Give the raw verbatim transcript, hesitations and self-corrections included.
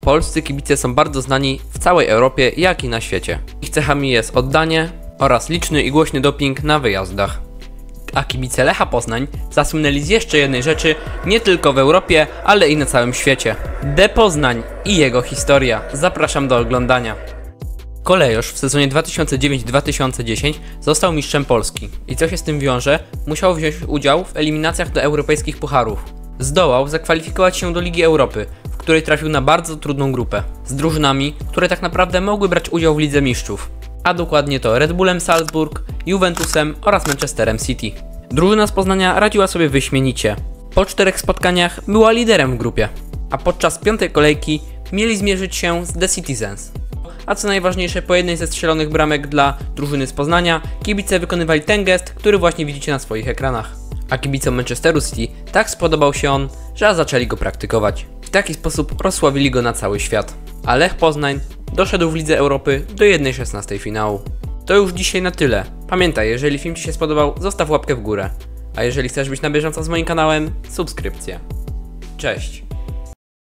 polscy kibice są bardzo znani w całej Europie, jak i na świecie. Ich cechami jest oddanie oraz liczny i głośny doping na wyjazdach. A kibice Lecha Poznań zasłynęli z jeszcze jednej rzeczy, nie tylko w Europie, ale i na całym świecie. D Poznań i jego historia. Zapraszam do oglądania. Kolejosz w sezonie dwa tysiące dziewięć dwa tysiące dziesięć został mistrzem Polski i co się z tym wiąże, musiał wziąć udział w eliminacjach do europejskich pucharów. Zdołał zakwalifikować się do Ligi Europy, w której trafił na bardzo trudną grupę, z drużynami, które tak naprawdę mogły brać udział w Lidze Mistrzów, a dokładnie to Red Bullem Salzburg, Juventusem oraz Manchesterem City. Drużyna z Poznania radziła sobie wyśmienicie. Po czterech spotkaniach była liderem w grupie, a podczas piątej kolejki mieli zmierzyć się z The Citizens. A co najważniejsze, po jednej ze strzelonych bramek dla drużyny z Poznania, kibice wykonywali ten gest, który właśnie widzicie na swoich ekranach. A kibicom Manchesteru City tak spodobał się on, że zaczęli go praktykować. W taki sposób rozsławili go na cały świat. A Lech Poznań doszedł w Lidze Europy do jednej szesnastej finału. To już dzisiaj na tyle. Pamiętaj, jeżeli film Ci się spodobał, zostaw łapkę w górę. A jeżeli chcesz być na bieżąco z moim kanałem, subskrypcję. Cześć!